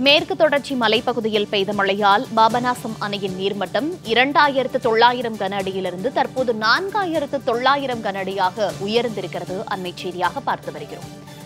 மேற்கு தொடர்ச்சி மலைப்பகுதியில் பெய்த மழையால் பாபநாசம் அணையின் நீர்மட்டம் 2900 கன அடியிலிருந்து தற்போது 4900 கன அடியாக உயர்ந்திருக்கிறது. அண்மைச் செய்தியாக பார்த்து வருகிறோம்.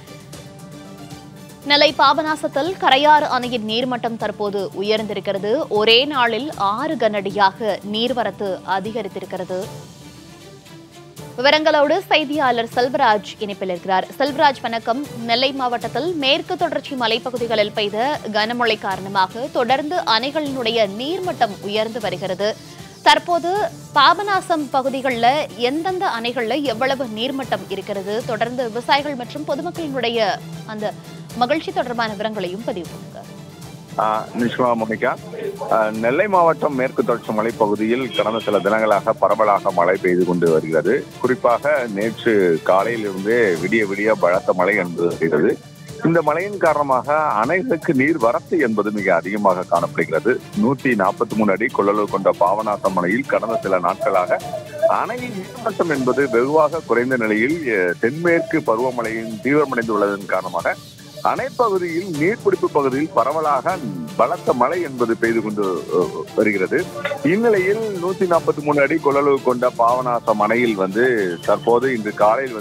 நெல்லை பாபநாசத்தில் கரையாறு அணையின் நீர்மட்டம் தற்போது உயர்ந்திருக்கிறது. ஒரே நாளில் 6 கன அடியாக நீர்வரத்து அதிகரித்திருக்கிறது. விவரங்களோடு செய்தியாளர் செல்வராஜ் இணைப்பில் இருக்கிறார். செல்வராஜ், வணக்கம். நெல்லை மாவட்டத்தில் மேற்கு தொடர்ச்சி மலைப்பகுதிகளில் பெய்த கனமழை காரணமாக தொடர்ந்து அணைகளினுடைய நீர்மட்டம் உயர்ந்து வருகிறது. தற்போது பாபநாசம் பகுதிகளில் எந்தெந்த அணைகளில் எவ்வளவு நீர்மட்டம் இருக்கிறது? தொடர்ந்து விவசாயிகள் மற்றும் பொதுமக்களினுடைய அந்த மகிழ்ச்சி தொடர்பான விவரங்களையும் பதிவு பண்ணுங்க. நிஷ்மா மோனிகா, நெல்லை மாவட்டம் மேற்கு தொடர்ச்சி மலைப்பகுதியில் கடந்த சில தினங்களாக பரவலாக மழை பெய்து கொண்டு வருகிறது. குறிப்பாக நேற்று காலையிலிருந்தே விடிய பலத்த மழை என்பது பெய்தது. இந்த மழையின் காரணமாக அணைகளுக்கு நீர் வரத்து என்பது மிக அதிகமாக காணப்படுகிறது. 143 அடி கொள்ளளவு கொண்ட பாபநாசம் அணையில் கடந்த சில நாட்களாக அணையின் நீர்மட்டம் என்பது வெகுவாக குறைந்த நிலையில் தென்மேற்கு பருவமழையின் தீவிரமடைந்துள்ளதன் காரணமாக அணைப்பகுதியில் நீர்பிடிப்பு பகுதியில் பரவலாக பலத்த மழை என்பது பெய்து கொண்டு வருகிறது. இந்நிலையில் 143 அடி கொள்ளளவு கொண்ட பாபநாசம் அணையில் தற்போது இன்று காலையில்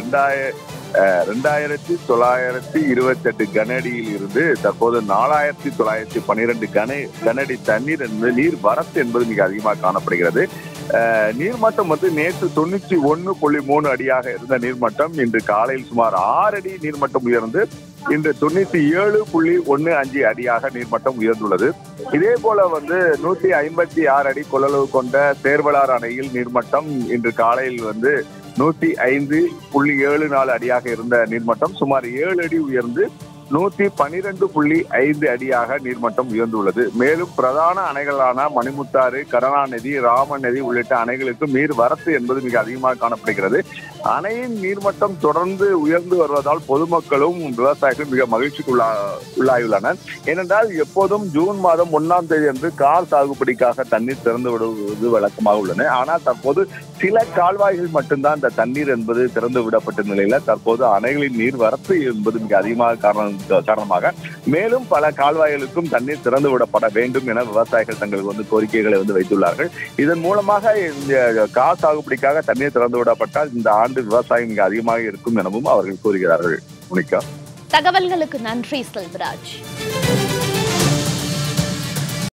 2928 கன அடியில் இருந்து தற்போது 4912 கன அடி தண்ணீர் என்பது நீர் வரத்து என்பது மிக அதிகமாக காணப்படுகிறது. நீர்மட்டம் நேற்று 91.3 அடியாக இருந்த நீர்மட்டம் இன்று காலையில் சுமார் 6 அடி நீர்மட்டம் உயர்ந்து இன்று 97.15 அடியாக நீர்மட்டம் உயர்ந்துள்ளது. இதே போல 156 அடி கொள்ளளவு கொண்ட சேர்வலார் அணையில் நீர்மட்டம் இன்று காலையில் 105.74 அடியாக இருந்த நீர்மட்டம் சுமார் 7 அடி உயர்ந்து 112.5 அடியாக நீர்மட்டம் உயர்ந்துள்ளது. மேலும் பிரதான அணைகளான மணிமுத்தாறு, கருணாநிதி, ராமநதி உள்ளிட்ட அணைகளுக்கு நீர் வரத்து என்பது மிக அதிகமாக காணப்படுகிறது. அணையின் நீர்மட்டம் தொடர்ந்து உயர்ந்து வருவதால் பொதுமக்களும் விவசாயிகளும் மிக மகிழ்ச்சிக்கு உள்ளாயுள்ளனர். ஏனென்றால் எப்போதும் ஜூன் மாதம் 1ஆம் தேதி அன்று கார் சாகுபடிக்காக தண்ணீர் திறந்து விடுவது வழக்கமாக உள்ளன. ஆனால் தற்போது சில கால்வாய்கள் மட்டும்தான் இந்த தண்ணீர் என்பது திறந்து விடப்பட்ட நிலையில தற்போது அணைகளின் நீர் வரத்து என்பது மிக அதிகமாக காரணமாக மேலும் பல கால்வாய்களுக்கும் தண்ணீர் திறந்து விடப்பட வேண்டும் என விவசாயிகள் தங்களுக்கு கோரிக்கைகளை வைத்துள்ளார்கள். இதன் மூலமாக இந்த கார் சாகுபடிக்காக தண்ணீர் திறந்து விடப்பட்டால் இந்த ஆண்டு விவசாயம் மிக அதிகமாக இருக்கும் எனவும் அவர்கள் கூறுகிறார்கள். தகவல்களுக்கு நன்றி செல்வராஜ்.